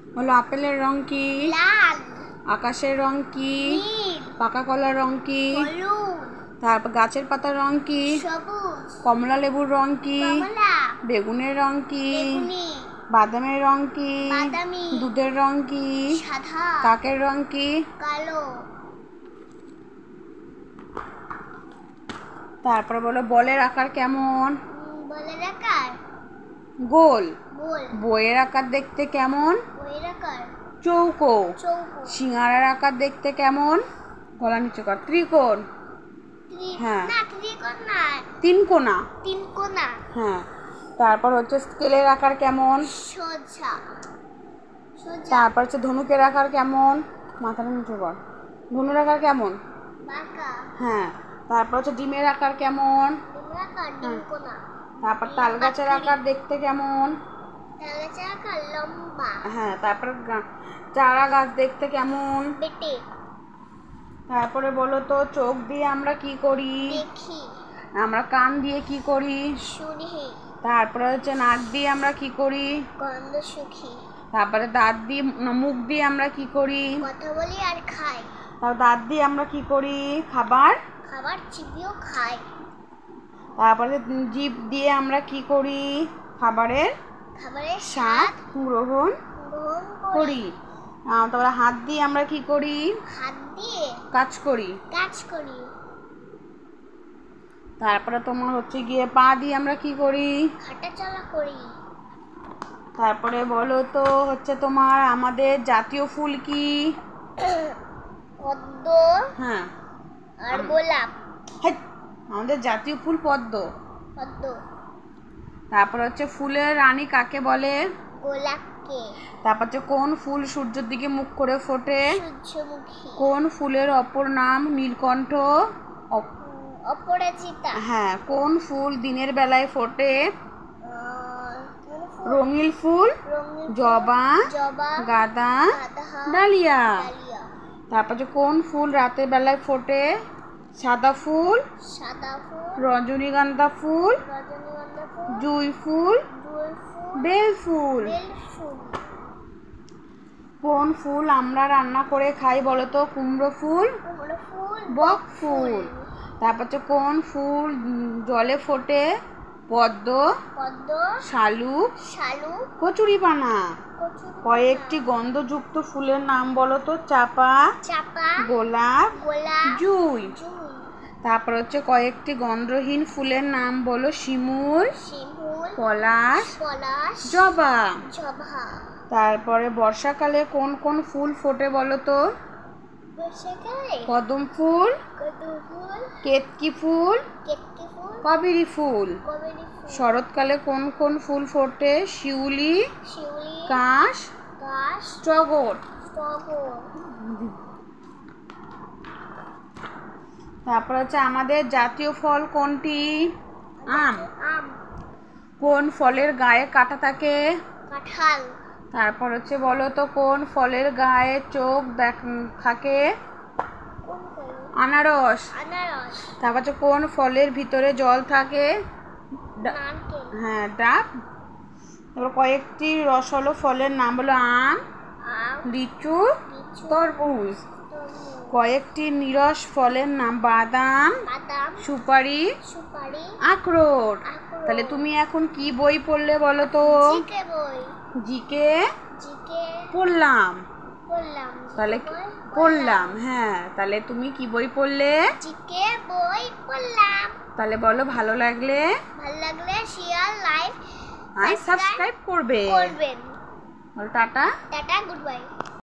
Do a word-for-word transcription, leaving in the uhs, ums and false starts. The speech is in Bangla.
বলো আপেলের রং কি? লাল। আকাশের রং কি? নীল। পাকা কলার রং কি? হলুদ। তারপর গাছের পাতার রং কি? সবুজ। কমলা লেবুর রং কি? কমলা। বেগুনের রং কি? বেগুনি। বাদামের রং কি? বাদামি। দুধের রং কি? সাদা। কাকের রং কি? কালো। তারপর বলো বলের আকার কেমন? বলের আকার গোল। গোল। বইয়ের আকার দেখতে কেমন? বইয়ের আকার চৌকো। চৌকো। সিঙ্গারার আকার দেখতে কেমন? গলা নিচু কর। ত্রিকোণ। হ্যাঁ। না ত্রিকোণ না, তিন কোণা। তিন কোণা। হ্যাঁ। তারপর হচ্ছে স্কেলের আকার কেমন? সোজা। সোজা। তারপর হচ্ছে ধনুকের আকার কেমন? মাথাটা নিচু কর। ধনুর আকার কেমন? বাঁকা। হ্যাঁ। তারপর হচ্ছে ডিমের আকার কেমন? ডিমের আকার ডিম কোণা। তারপর তাল গাছের আকার দেখতে কেমন? তাল গাছের আকার লম্বা। হ্যাঁ। তারপর চারা গাছ দেখতে কেমন? বেটে। তারপরে বলো তো চোখ দিয়ে আমরা কি করি? দেখি। আমরা কান দিয়ে কি করি? শুনি। তারপরে হচ্ছে নাক দিয়ে আমরা কি করি? গন্ধ শুকি। তারপরে দাঁত দিয়ে মুখ দিয়ে আমরা কি করি? কথা বলি আর খাই। তারপর দাঁত দিয়ে আমরা কি করি? খাবার খাবার চিবিয়েও খাই। তারপরে জিভ দিয়ে আমরা কি করি? খাবারের খাবারের স্বাদ গ্রহণ গ্রহণ করি। করি। তারপরে হাত দিয়ে আমরা কি করি? হাত দিয়ে কাজ করি। কাজ করি। তারপরে তোমার হচ্ছে গিয়ে পা দিয়ে আমরা কি করি? হাঁটাচলা করি। তারপরে বলো তো হচ্ছে তোমার আমাদের জাতীয় ফুল কি? পদ্ম। হ্যাঁ। আর গোলাপ। হ্যাঁ, আমাদের জাতীয় ফুল পদ্ম। পদ্ম। তারপর হচ্ছে ফুলের রানী কাকে বলে? গোলাপকে। তারপর হচ্ছে কোন ফুল সূর্যের দিকে মুখ করে ফোটে? সূর্যমুখী। কোন ফুলের অপর নাম নীলকণ্ঠ? অপরাজিতা। হ্যাঁ। কোন ফুল দিনের বেলায় ফোটে? ফুল? রঙিন ফুল, রঙিন জবা, জবা, গাঁদা, গাঁদা, ডালিয়া। ডালিয়া। তারপর হচ্ছে কোন ফুল রাতের বেলায় ফোটে? সাদা ফুল, সাদা ফুল, রজনীগন্ধা ফুল, রজনীগন্ধা ফুল, জুঁই ফুল, জুঁই ফুল, বেল ফুল। বেল ফুল। কোন ফুল আমরা রান্না করে খাই বলো তো? কুমড়ো ফুল, কুমড়ো ফুল, বক ফুল। তারপর হচ্ছে কোন ফুল জলে ফোটে? পদ্ম, পদ্ম, শালুক, শালুক, কচুরিপানা। কচুরিপানা। কয়েকটি গন্ধযুক্ত ফুলের নাম বলো তো? চাপা, চাপা, গোলাপ, গোলাপ, জুঁই। জুঁই। তারপর হচ্ছে কয়েকটি গন্ধহীন ফুলের নাম বলো? শিমুল, শিমুল, পলাশ, পলাশ, জবা। জবা। তারপরে বর্ষাকালে কোন কোন ফুল ফোটে বলো তো? বর্ষাকালে কদম ফুল, কদম ফুল, কেতকী ফুল, কেতকী ফুল, কাবেরী ফুল। কাবেরী ফুল। শরৎকালে কোন কোন ফুল ফোটে? শিউলি, শিউলি, কাশ, কাশ, টগর। টগর। তারপর হচ্ছে আমাদের জাতীয় ফল কোনটি? আম। আম। কোন ফলের গায়ে কাঁটা থাকে? কাঁঠাল। তারপর হচ্ছে বলো তো কোন ফলের গায়ে চোখ দেখ থাকে? কোন ফল? আনারস। আনারস। তারপর হচ্ছে কোন ফলের ভিতরে জল থাকে? নারকেল। হ্যাঁ, ডাব। তারপর কয়েকটি রসালো ফলের নাম হলো আম, আম, লিচু, লিচু, তরমুজ। তরমুজ। কয়েকটি নিরস ফলের নাম বাদাম, বাদাম, সুপারি, সুপারি, আখরোট। আখরোট। তাহলে তুমি এখন কি বই পড়লে বলো তো? জিকে বই। জিকে জিকে পড়লাম। পড়লাম। তাহলে জিকে বই পড়লাম। হ্যাঁ, তাহলে তুমি কি বই পড়লে? জিকে বই পড়লাম। তাহলে বলো ভালো লাগলে ভালো লাগলে শেয়ার, লাইক আর সাবস্ক্রাইব করবে। করবেন। বলো টাটা। Tata, good bye.